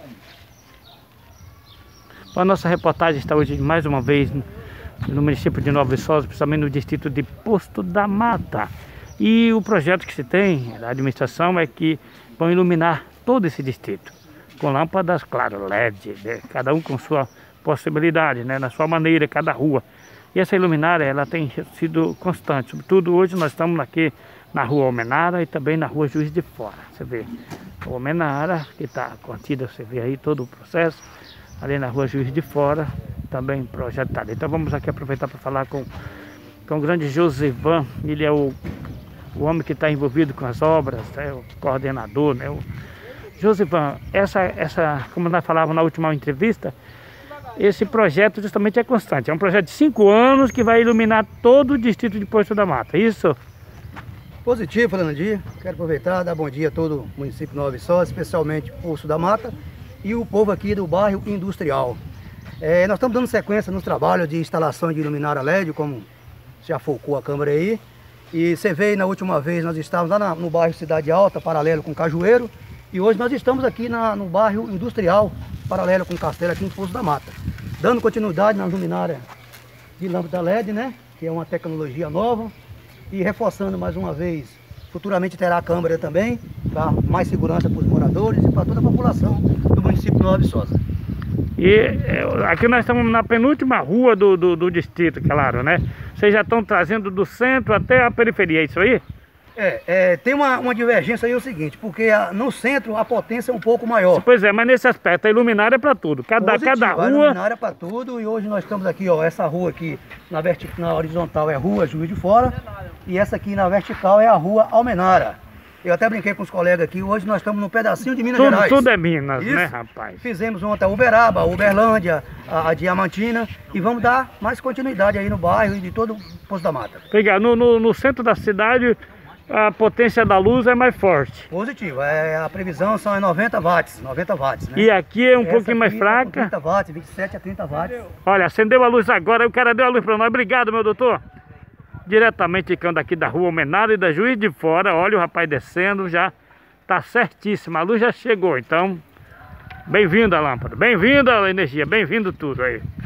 A nossa reportagem está hoje mais uma vez no município de Nova Viçosa, principalmente no distrito de Poço da Mata. E o projeto que se tem da administração é que vão iluminar todo esse distrito com lâmpadas, claro, LED, né? Cada um com sua possibilidade, né? Na sua maneira, cada rua. E essa iluminária, ela tem sido constante. Sobretudo hoje nós estamos aqui na rua Almenara e também na rua Juiz de Fora. Você vê a Almenara, que está contida, você vê aí todo o processo. Ali na rua Juiz de Fora, também projetado. Então vamos aqui aproveitar para falar com o grande Josivan. Ele é o homem que está envolvido com as obras, é o coordenador, né? Josivan, como nós falávamos na última entrevista, esse projeto justamente é constante. É um projeto de 5 anos que vai iluminar todo o distrito de Poço da Mata, isso? Positivo, Fernandinho. Quero aproveitar e dar bom dia a todo o município de Nova Viçosa, especialmente Poço da Mata e o povo aqui do bairro Industrial. Nós estamos dando sequência nos trabalhos de instalação de luminária LED, como já focou a câmera aí. E você veio na última vez, nós estávamos lá no bairro Cidade Alta, paralelo com Cajueiro. E hoje nós estamos aqui no bairro Industrial, paralelo com Castelo, aqui em Poço da Mata. Dando continuidade na luminária de lâmpada LED, né? Que é uma tecnologia nova. E reforçando mais uma vez, futuramente terá a câmera também, para mais segurança para os moradores e para toda a população do município de Nova Viçosa. E aqui nós estamos na penúltima rua do distrito, claro, né? Vocês já estão trazendo do centro até a periferia, é isso aí? Tem uma divergência aí, é o seguinte, porque no centro a potência é um pouco maior. Pois é, mas nesse aspecto a iluminária é para tudo, cada rua... A iluminária é para tudo, e hoje nós estamos aqui, ó, essa rua aqui na horizontal é a rua Juiz de Fora, e essa aqui na vertical é a rua Almenara. Eu até brinquei com os colegas aqui, hoje nós estamos num pedacinho de Minas Gerais. Tudo é Minas, isso, né, rapaz? Fizemos ontem a Uberaba, a Uberlândia, a Diamantina, e vamos dar mais continuidade aí no bairro e de todo o Poço da Mata. Obrigado. No centro da cidade, a potência da luz é mais forte. Positivo, a previsão são 90 watts, né? E aqui é um pouquinho mais fraca. 30 watts, 27 a 30 watts. Olha, acendeu a luz agora, o cara deu a luz para nós. Obrigado, meu doutor. Diretamente aqui da rua Almenara e da Juiz de Fora. Olha o rapaz descendo, já tá certíssimo. A luz já chegou, então bem-vinda a lâmpada, bem-vinda a energia, bem-vindo tudo aí.